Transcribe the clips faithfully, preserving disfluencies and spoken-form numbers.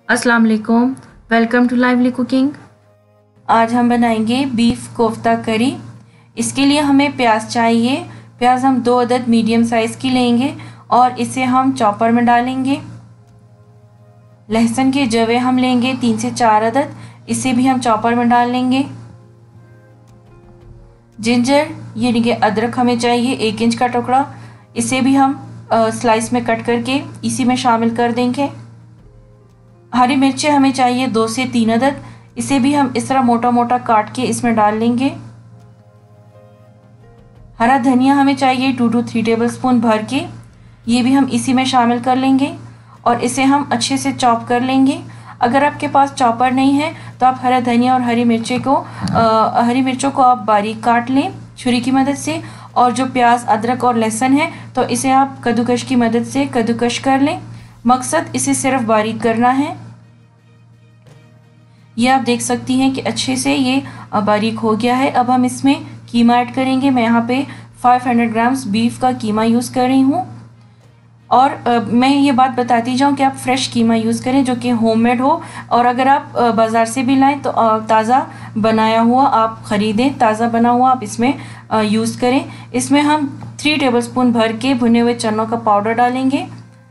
अस्सलाम वालेकुम, welcome to lively cooking. आज हम बनाएंगे बीफ कोफ्ता करी। इसके लिए हमें प्याज चाहिए। प्याज हम दो अदद मीडियम साइज़ की लेंगे और इसे हम चॉपर में डालेंगे। लहसुन के जवे हम लेंगे तीन से चार अदद, इसे भी हम चॉपर में डाल लेंगे। जिंजर यानी कि अदरक हमें चाहिए एक इंच का टुकड़ा, इसे भी हम आ, स्लाइस में कट करके इसी में शामिल कर देंगे। हरी मिर्चें हमें चाहिए दो से तीन अदद, इसे भी हम इस तरह मोटा मोटा काट के इसमें डाल लेंगे। हरा धनिया हमें चाहिए two to three tablespoon भर के, ये भी हम इसी में शामिल कर लेंगे और इसे हम अच्छे से चॉप कर लेंगे। अगर आपके पास चॉपर नहीं है तो आप हरा धनिया और हरी मिर्चें को आ, हरी मिर्चों को आप बारीक काट लें छुरी की मदद से, और जो प्याज अदरक और लहसुन है तो इसे आप कद्दूकश की मदद से कद्दूकश कर लें। मकसद इसे सिर्फ बारीक करना है। ये आप देख सकती हैं कि अच्छे से ये बारीक हो गया है। अब हम इसमें कीमा ऐड करेंगे। मैं यहाँ पे पाँच सौ ग्राम्स बीफ का कीमा यूज़ कर रही हूँ। और आ, मैं ये बात बताती जाऊँ कि आप फ्रेश कीमा यूज़ करें जो कि होममेड हो, और अगर आप बाज़ार से भी लाएं तो ताज़ा बनाया हुआ आप ख़रीदें, ताज़ा बना हुआ आप इसमें यूज़ करें। इसमें हम थ्री टेबलस्पून भर के भुने हुए चनों का पाउडर डालेंगे।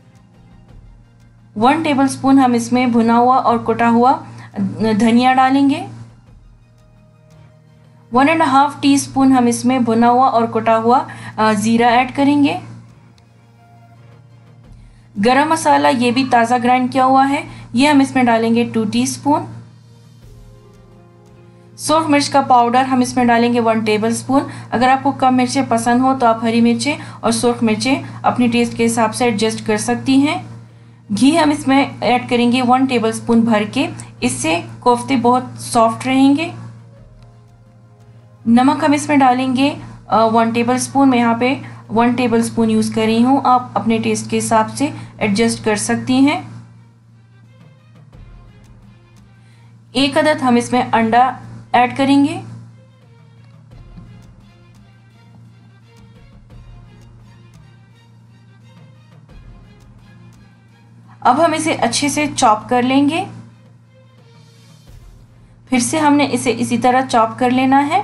वन टेबलस्पून हम इसमें भुना हुआ और कुटा हुआ धनिया डालेंगे। One and half teaspoon हम इसमें भुना हुआ और कुटा हुआ ज़ीरा ऐड करेंगे। गरम मसाला ये भी ताज़ा ग्राइंड किया हुआ है, ये हम इसमें डालेंगे टू टीस्पून। सूर्ख मिर्च का पाउडर हम इसमें डालेंगे वन टेबलस्पून। अगर आपको कम मिर्चें पसंद हो तो आप हरी मिर्चें और सूर्ख मिर्चें अपनी टेस्ट के हिसाब से एडजस्ट कर सकती हैं। घी हम इसमें ऐड करेंगे वन टेबलस्पून भर के, इससे कोफ्ते बहुत सॉफ्ट रहेंगे। नमक हम इसमें डालेंगे वन टेबलस्पून। मैं यहाँ पे वन टेबलस्पून यूज़ कर रही हूँ, आप अपने टेस्ट के हिसाब से एडजस्ट कर सकती हैं। एक अदद हम इसमें अंडा ऐड करेंगे। अब हम इसे अच्छे से चॉप कर लेंगे। फिर से हमने इसे इसी तरह चॉप कर लेना है।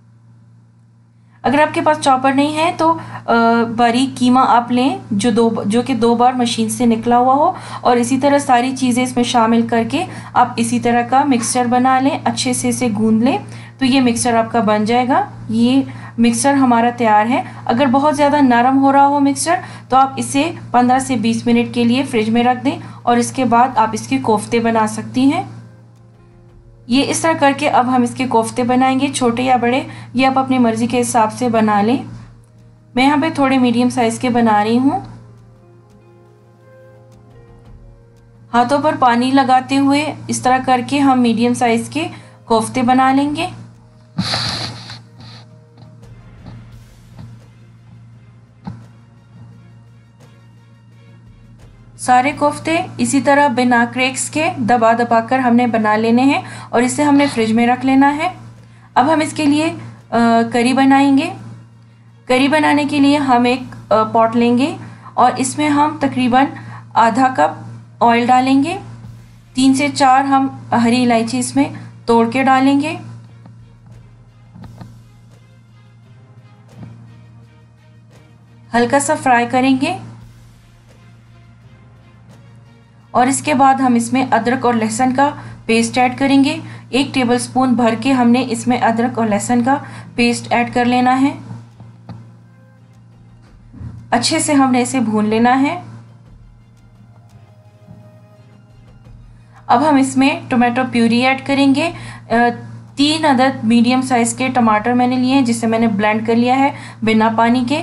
अगर आपके पास चॉपर नहीं है तो बारीक कीमा आप लें जो दो जो कि दो बार मशीन से निकला हुआ हो, और इसी तरह सारी चीज़ें इसमें शामिल करके आप इसी तरह का मिक्सचर बना लें। अच्छे से इसे गूंद लें तो ये मिक्सचर आपका बन जाएगा। ये मिक्सचर हमारा तैयार है। अगर बहुत ज़्यादा नरम हो रहा हो मिक्सचर तो आप इसे पंद्रह से बीस मिनट के लिए फ्रिज में रख दें और इसके बाद आप इसके कोफ्ते बना सकती हैं। ये इस तरह करके अब हम इसके कोफ्ते बनाएंगे, छोटे या बड़े ये आप अपनी मर्ज़ी के हिसाब से बना लें। मैं यहाँ पे थोड़े मीडियम साइज़ के बना रही हूँ। हाथों पर पानी लगाते हुए इस तरह करके हम मीडियम साइज़ के कोफ्ते बना लेंगे। सारे कोफ्ते इसी तरह बिना क्रैक्स के दबा दबा कर हमने बना लेने हैं और इसे हमने फ्रिज में रख लेना है। अब हम इसके लिए आ, करी बनाएंगे। करी बनाने के लिए हम एक पॉट लेंगे और इसमें हम तकरीबन आधा कप ऑयल डालेंगे। तीन से चार हम हरी इलायची इसमें तोड़ के डालेंगे। हल्का सा फ्राई करेंगे और इसके बाद हम इसमें अदरक और लहसुन का पेस्ट ऐड करेंगे। एक टेबलस्पून भर के हमने इसमें अदरक और लहसुन का पेस्ट ऐड कर लेना है। अच्छे से हमने इसे भून लेना है। अब हम इसमें टोमेटो प्यूरी ऐड करेंगे। तीन अदद मीडियम साइज के टमाटर मैंने लिए हैं जिसे मैंने ब्लेंड कर लिया है बिना पानी के।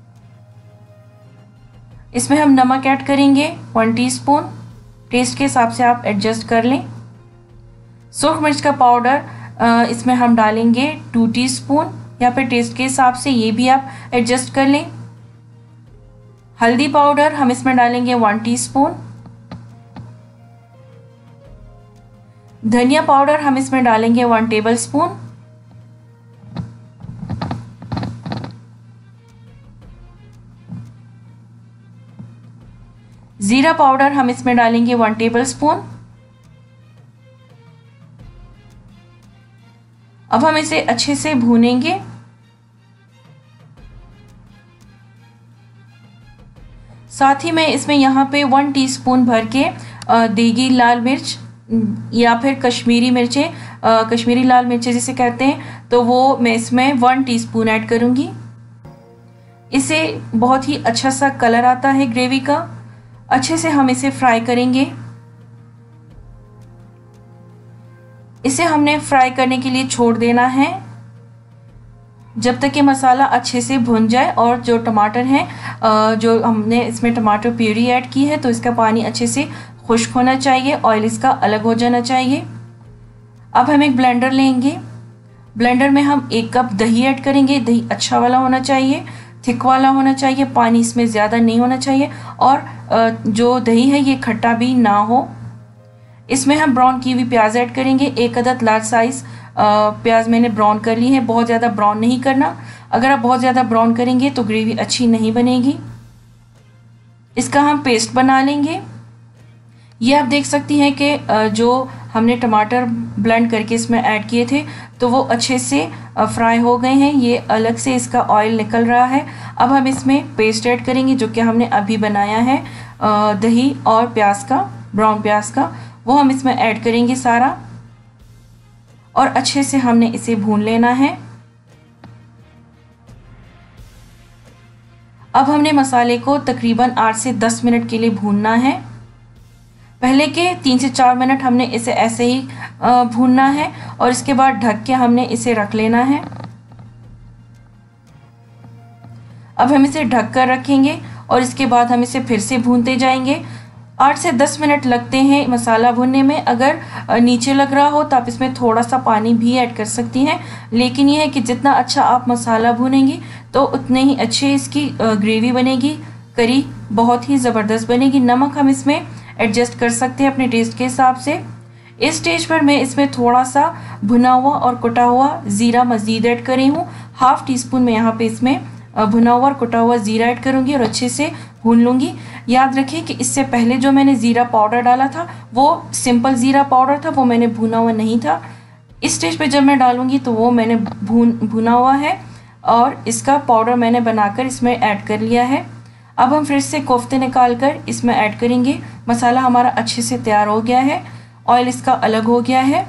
इसमें हम नमक ऐड करेंगे वन टीस्पून, टेस्ट के हिसाब से आप एडजस्ट कर लें। सूर्ख मिर्च का पाउडर इसमें हम डालेंगे टू टीस्पून, या फिर टेस्ट के हिसाब से ये भी आप एडजस्ट कर लें। हल्दी पाउडर हम इसमें डालेंगे वन टीस्पून। धनिया पाउडर हम इसमें डालेंगे वन टेबलस्पून। ज़ीरा पाउडर हम इसमें डालेंगे वन टेबलस्पून। अब हम इसे अच्छे से भूनेंगे। साथ ही मैं इसमें यहाँ पे वन टीस्पून भर के देगी लाल मिर्च या फिर कश्मीरी मिर्चें, कश्मीरी लाल मिर्चें जिसे कहते हैं, तो वो मैं इसमें वन टीस्पून ऐड करूँगी। इससे बहुत ही अच्छा सा कलर आता है ग्रेवी का। अच्छे से हम इसे फ्राई करेंगे। इसे हमने फ्राई करने के लिए छोड़ देना है जब तक कि मसाला अच्छे से भुन जाए और जो टमाटर हैं, जो हमने इसमें टमाटर प्यूरी ऐड की है, तो इसका पानी अच्छे से खुश्क होना चाहिए, ऑयल इसका अलग हो जाना चाहिए। अब हम एक ब्लेंडर लेंगे। ब्लेंडर में हम एक कप दही ऐड करेंगे। दही अच्छा वाला होना चाहिए, थिक वाला होना चाहिए, पानी इसमें ज़्यादा नहीं होना चाहिए और जो दही है ये खट्टा भी ना हो। इसमें हम ब्राउन की हुई प्याज ऐड करेंगे। एक अदद लार्ज साइज़ प्याज मैंने ब्राउन कर ली है। बहुत ज़्यादा ब्राउन नहीं करना, अगर आप बहुत ज़्यादा ब्राउन करेंगे तो ग्रेवी अच्छी नहीं बनेगी। इसका हम पेस्ट बना लेंगे। ये आप देख सकती हैं कि जो हमने टमाटर ब्लेंड करके इसमें ऐड किए थे तो वो अच्छे से फ्राई हो गए हैं। ये अलग से इसका ऑयल निकल रहा है। अब हम इसमें पेस्ट ऐड करेंगे जो कि हमने अभी बनाया है दही और प्याज का, ब्राउन प्याज का, वो हम इसमें ऐड करेंगे सारा और अच्छे से हमने इसे भून लेना है। अब हमने मसाले को तकरीबन आठ से दस मिनट के लिए भूनना है। पहले के तीन से चार मिनट हमने इसे ऐसे ही भूनना है और इसके बाद ढक के हमने इसे रख लेना है। अब हम इसे ढक कर रखेंगे और इसके बाद हम इसे फिर से भूनते जाएंगे। आठ से दस मिनट लगते हैं मसाला भुनने में। अगर नीचे लग रहा हो तो आप इसमें थोड़ा सा पानी भी ऐड कर सकती हैं, लेकिन यह है कि जितना अच्छा आप मसाला भुनेंगी तो उतने ही अच्छी इसकी ग्रेवी बनेगी। करी बहुत ही ज़बरदस्त बनेगी। नमक हम इसमें एडजस्ट कर सकते हैं अपने टेस्ट के हिसाब से। इस स्टेज पर मैं इसमें थोड़ा सा भुना हुआ और कुटा हुआ ज़ीरा मज़ीद ऐड कर रही हूँ। हाफ़ टी स्पून में यहाँ पे इसमें भुना हुआ और कुटा हुआ ज़ीरा ऐड करूँगी और अच्छे से भून लूँगी। याद रखें कि इससे पहले जो मैंने ज़ीरा पाउडर डाला था वो सिंपल ज़ीरा पाउडर था, वो मैंने भुना हुआ नहीं था। इस स्टेज पे जब मैं डालूँगी तो वो मैंने भून भुना हुआ है और इसका पाउडर मैंने बनाकर इसमें ऐड कर लिया है। अब हम फिर से कोफ्ते निकाल कर इसमें ऐड करेंगे। मसाला हमारा अच्छे से तैयार हो गया है, ऑयल इसका अलग हो गया है।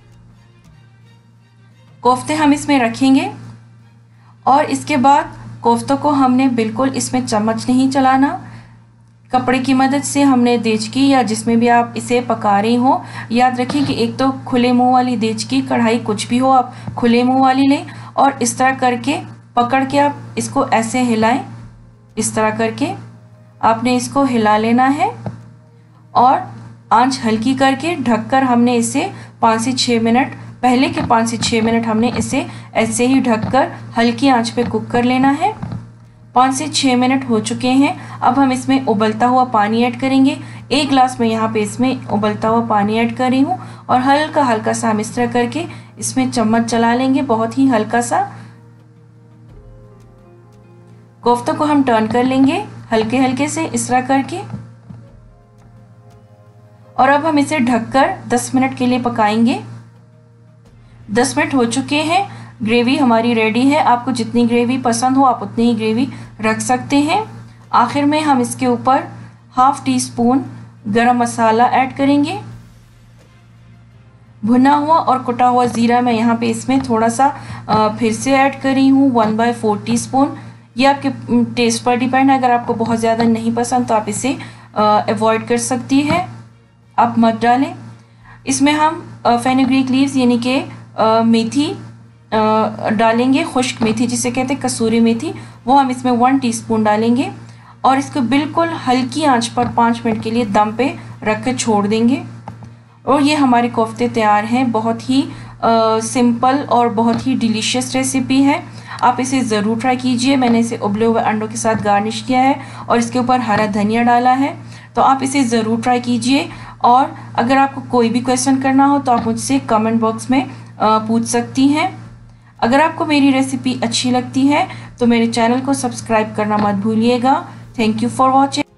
कोफ्ते हम इसमें रखेंगे और इसके बाद कोफ्तों को हमने बिल्कुल इसमें चम्मच नहीं चलाना, कपड़े की मदद से हमने देचकी या जिसमें भी आप इसे पका रही हो, याद रखें कि एक तो खुले मुंह वाली देचकी, कढ़ाई, कुछ भी हो आप खुले मुंह वाली लें और इस तरह करके पकड़ के आप इसको ऐसे हिलाएं। इस तरह करके आपने इसको हिला लेना है और आंच हल्की करके ढककर हमने इसे पाँच से छः मिनट, पहले के पाँच से छः मिनट हमने इसे ऐसे ही ढककर हल्की आंच पे कुक कर लेना है। पाँच से छः मिनट हो चुके हैं। अब हम इसमें उबलता हुआ पानी ऐड करेंगे। एक गिलास में यहाँ पे इसमें उबलता हुआ पानी ऐड कर रही हूँ और हल्का हल्का सा हम इस तरह करके इसमें चम्मच चला लेंगे, बहुत ही हल्का सा। कोफ्तों को हम टर्न कर लेंगे हल्के हल्के से इस तरह करके और अब हम इसे ढककर दस मिनट के लिए पकाएंगे। दस मिनट हो चुके हैं, ग्रेवी हमारी रेडी है। आपको जितनी ग्रेवी पसंद हो आप उतनी ही ग्रेवी रख सकते हैं। आखिर में हम इसके ऊपर हाफ टी स्पून गरम मसाला ऐड करेंगे। भुना हुआ और कुटा हुआ ज़ीरा मैं यहाँ पे इसमें थोड़ा सा फिर से ऐड कर रही हूँ, one by four teaspoon. ये आपके टेस्ट पर डिपेंड है, अगर आपको बहुत ज़्यादा नहीं पसंद तो आप इसे अवॉइड कर सकती है, आप मत डालें। इसमें हम फेनुग्रीक लीव्स यानी कि मेथी डालेंगे, खुश्क मेथी जिसे कहते हैं, कसूरी मेथी, वो हम इसमें वन टीस्पून डालेंगे और इसको बिल्कुल हल्की आंच पर पाँच मिनट के लिए दम पे रख के छोड़ देंगे और ये हमारे कोफ्ते तैयार हैं। बहुत ही आ, सिंपल और बहुत ही डिलीशियस रेसिपी है, आप इसे ज़रूर ट्राई कीजिए। मैंने इसे उबले हुए अंडों के साथ गार्निश किया है और इसके ऊपर हरा धनिया डाला है, तो आप इसे ज़रूर ट्राई कीजिए। और अगर आपको कोई भी क्वेश्चन करना हो तो आप मुझसे कमेंट बॉक्स में पूछ सकती हैं। अगर आपको मेरी रेसिपी अच्छी लगती है तो मेरे चैनल को सब्सक्राइब करना मत भूलिएगा। Thank you for watching.